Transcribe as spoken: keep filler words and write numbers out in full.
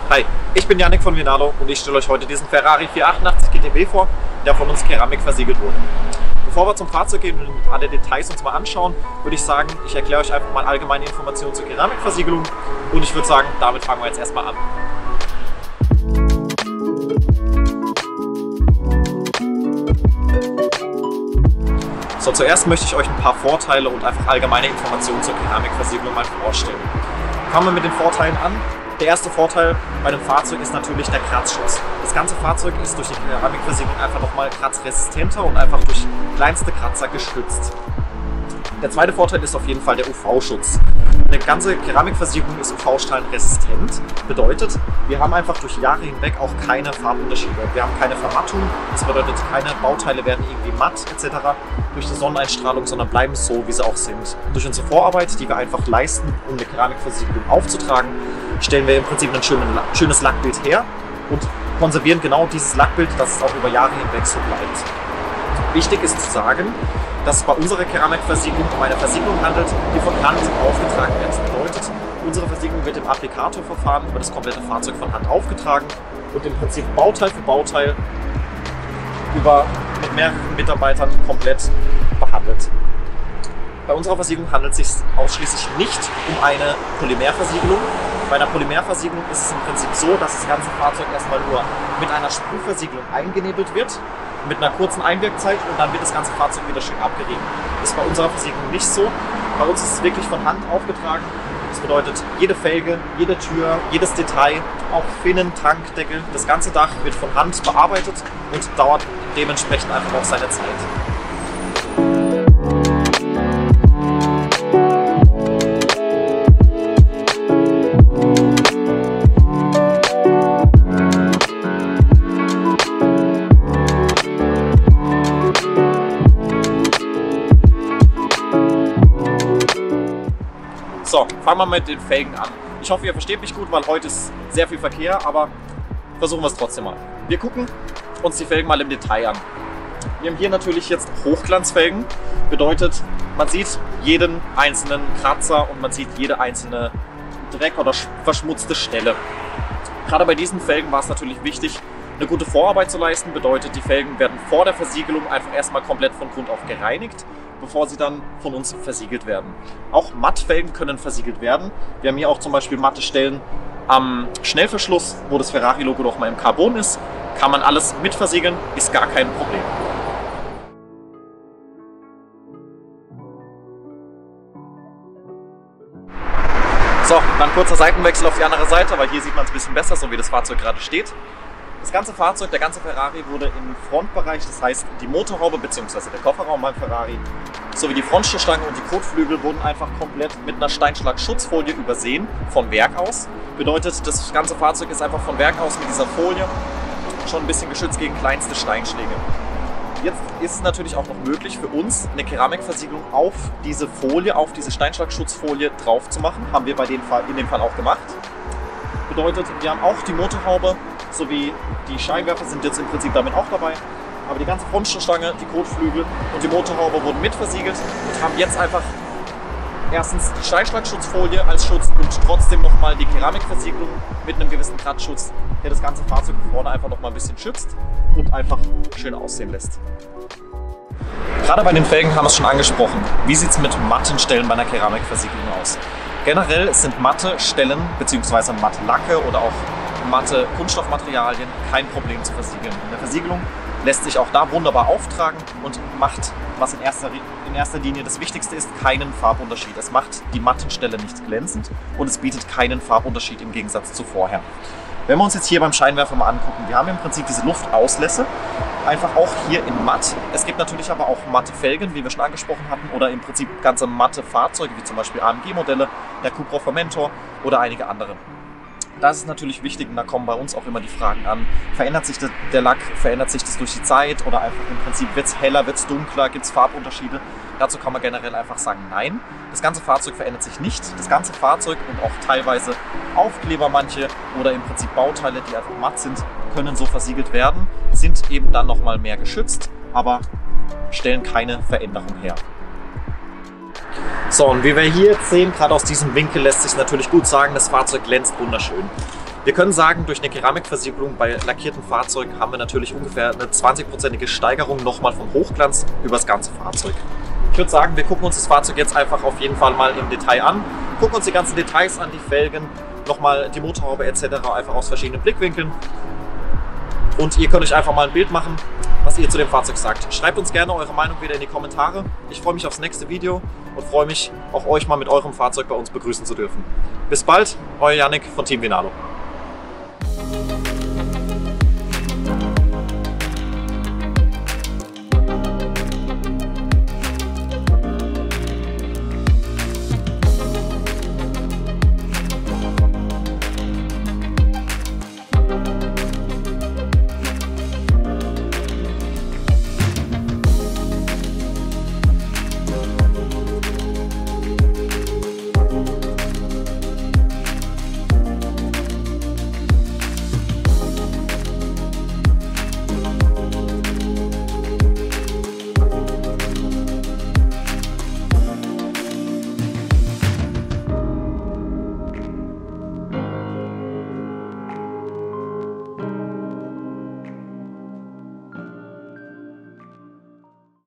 Hi, ich bin Yannick von Venado und ich stelle euch heute diesen Ferrari vierhundertachtundachtzig G T B vor, der von uns Keramik versiegelt wurde. Bevor wir zum Fahrzeug gehen und alle Details uns mal anschauen, würde ich sagen, ich erkläre euch einfach mal allgemeine Informationen zur Keramikversiegelung und ich würde sagen, damit fangen wir jetzt erstmal an. So, zuerst möchte ich euch ein paar Vorteile und einfach allgemeine Informationen zur Keramikversiegelung mal vorstellen. Fangen wir mit den Vorteilen an. Der erste Vorteil bei dem Fahrzeug ist natürlich der Kratzschutz. Das ganze Fahrzeug ist durch die Keramikversiegelung einfach nochmal kratzresistenter und einfach durch kleinste Kratzer geschützt. Der zweite Vorteil ist auf jeden Fall der U V-Schutz. Eine ganze Keramikversiegelung ist U V-strahlenresistent. Bedeutet, wir haben einfach durch Jahre hinweg auch keine Farbunterschiede. Wir haben keine Vermattung, das bedeutet, keine Bauteile werden irgendwie matt et cetera durch die Sonneneinstrahlung, sondern bleiben so, wie sie auch sind. Durch unsere Vorarbeit, die wir einfach leisten, um eine Keramikversiegelung aufzutragen, stellen wir im Prinzip ein schönes Lackbild her und konservieren genau dieses Lackbild, dass es auch über Jahre hinweg so bleibt. Wichtig ist zu sagen, dass es bei unserer Keramikversiegelung um eine Versiegelung handelt, die von Hand aufgetragen wird. Das bedeutet, unsere Versiegelung wird im Applikatorverfahren über das komplette Fahrzeug von Hand aufgetragen und im Prinzip Bauteil für Bauteil über, mit mehreren Mitarbeitern komplett behandelt. Bei unserer Versiegelung handelt es sich ausschließlich nicht um eine Polymerversiegelung. Bei einer Polymerversiegelung ist es im Prinzip so, dass das ganze Fahrzeug erstmal nur mit einer Sprühversiegelung eingenebelt wird, mit einer kurzen Einwirkzeit und dann wird das ganze Fahrzeug wieder schön abgerieben. Das ist bei unserer Versiegelung nicht so. Bei uns ist es wirklich von Hand aufgetragen. Das bedeutet, jede Felge, jede Tür, jedes Detail, auch Finnen, Tankdeckel, das ganze Dach wird von Hand bearbeitet und dauert dementsprechend einfach auch seine Zeit. So, fangen wir mit den Felgen an. Ich hoffe, ihr versteht mich gut, weil heute ist sehr viel Verkehr, aber versuchen wir es trotzdem mal. Wir gucken uns die Felgen mal im Detail an. Wir haben hier natürlich jetzt Hochglanzfelgen. Bedeutet, man sieht jeden einzelnen Kratzer und man sieht jede einzelne Dreck- oder verschmutzte Stelle. Gerade bei diesen Felgen war es natürlich wichtig, eine gute Vorarbeit zu leisten. Bedeutet, die Felgen werden vor der Versiegelung einfach erstmal komplett von Grund auf gereinigt, bevor sie dann von uns versiegelt werden. Auch Mattfelgen können versiegelt werden. Wir haben hier auch zum Beispiel matte Stellen am Schnellverschluss, wo das Ferrari-Logo noch mal im Carbon ist. Kann man alles mit versiegeln, ist gar kein Problem. So, dann kurzer Seitenwechsel auf die andere Seite, weil hier sieht man es ein bisschen besser, so wie das Fahrzeug gerade steht. Das ganze Fahrzeug, der ganze Ferrari wurde im Frontbereich, das heißt die Motorhaube bzw. der Kofferraum beim Ferrari, sowie die Frontstoßstange und die Kotflügel wurden einfach komplett mit einer Steinschlag-Schutzfolie übersehen, von Werk aus. Bedeutet, das ganze Fahrzeug ist einfach von Werk aus mit dieser Folie schon ein bisschen geschützt gegen kleinste Steinschläge. Jetzt ist es natürlich auch noch möglich für uns, eine Keramikversiegelung auf diese Folie, auf diese Steinschlag-Schutzfolie drauf zu machen. Haben wir bei dem Fall, in dem Fall auch gemacht. Bedeutet, wir haben auch die Motorhaube sowie die Scheinwerfer sind jetzt im Prinzip damit auch dabei. Aber die ganze Frontstoßstange, die Kotflügel und die Motorhaube wurden mit versiegelt und haben jetzt einfach erstens die Steinschlagschutzfolie als Schutz und trotzdem nochmal die Keramikversiegelung mit einem gewissen Kratzschutz, der das ganze Fahrzeug vorne einfach nochmal ein bisschen schützt und einfach schön aussehen lässt. Gerade bei den Felgen haben wir es schon angesprochen. Wie sieht es mit matten Stellen bei einer Keramikversiegelung aus? Generell sind matte Stellen bzw. matte Lacke oder auch matte Kunststoffmaterialien kein Problem zu versiegeln. In der Versiegelung lässt sich auch da wunderbar auftragen und macht, was in erster, in erster Linie das Wichtigste ist, keinen Farbunterschied. Es macht die matten Stelle nicht glänzend und es bietet keinen Farbunterschied im Gegensatz zu vorher. Wenn wir uns jetzt hier beim Scheinwerfer mal angucken, wir haben im Prinzip diese Luftauslässe, einfach auch hier in matt. Es gibt natürlich aber auch matte Felgen, wie wir schon angesprochen hatten, oder im Prinzip ganze matte Fahrzeuge, wie zum Beispiel A M G-Modelle, der Cupra Formentor oder einige andere. Da ist es natürlich wichtig, und da kommen bei uns auch immer die Fragen an, verändert sich der Lack, verändert sich das durch die Zeit oder einfach im Prinzip wird es heller, wird es dunkler, gibt es Farbunterschiede? Dazu kann man generell einfach sagen, nein. Das ganze Fahrzeug verändert sich nicht. Das ganze Fahrzeug und auch teilweise Aufkleber manche oder im Prinzip Bauteile, die einfach matt sind, können so versiegelt werden, sind eben dann nochmal mehr geschützt, aber stellen keine Veränderung her. So, und wie wir hier jetzt sehen, gerade aus diesem Winkel lässt sich natürlich gut sagen, das Fahrzeug glänzt wunderschön. Wir können sagen, durch eine Keramikversiegelung bei lackierten Fahrzeugen haben wir natürlich ungefähr eine zwanzigprozentige Steigerung nochmal vom Hochglanz über das ganze Fahrzeug. Ich würde sagen, wir gucken uns das Fahrzeug jetzt einfach auf jeden Fall mal im Detail an, gucken uns die ganzen Details an, die Felgen, nochmal die Motorhaube et cetera einfach aus verschiedenen Blickwinkeln. Und ihr könnt euch einfach mal ein Bild machen, was ihr zu dem Fahrzeug sagt. Schreibt uns gerne eure Meinung wieder in die Kommentare. Ich freue mich aufs nächste Video und freue mich, auch euch mal mit eurem Fahrzeug bei uns begrüßen zu dürfen. Bis bald, euer Yannick von Team Vinalo.